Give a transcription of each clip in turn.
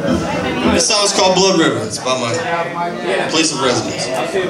This song is called Blood River. It's about my place of residence.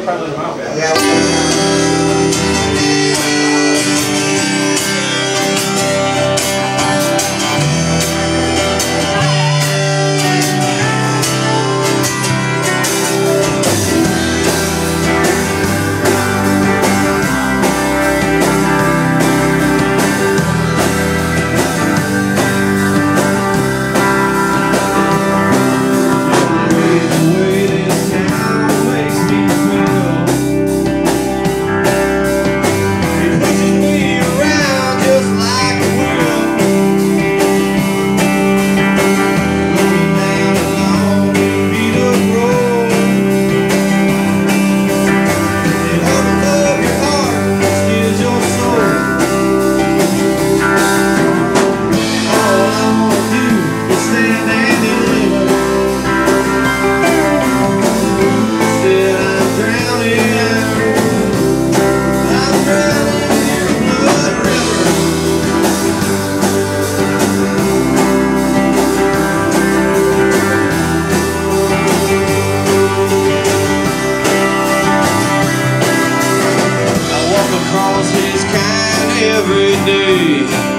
Every day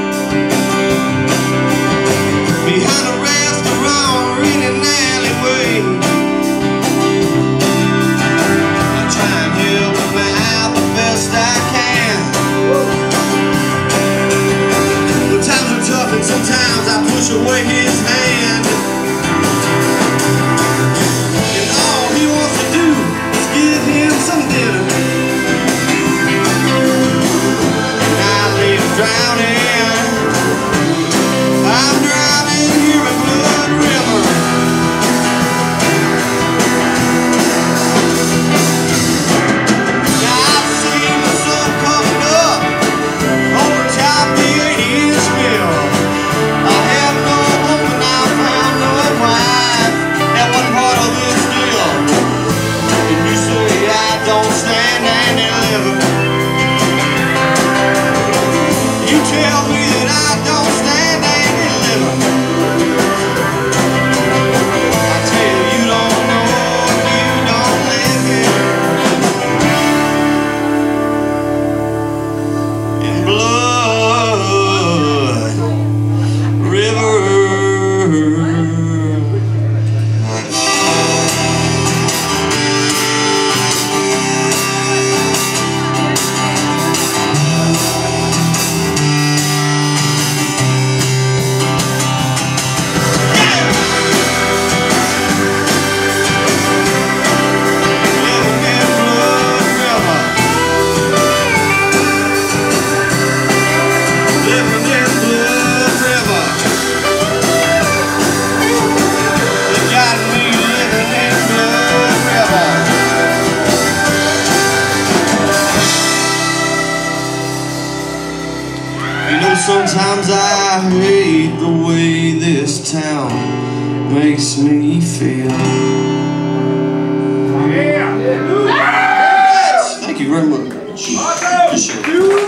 behind a restaurant or in an alleyway, I try and help him out the best I can. When times are tough and sometimes I push away his hand, and all he wants to do is give him some dinner. Sometimes I hate the way this town makes me feel. Yeah. Thank you very much. Appreciate it.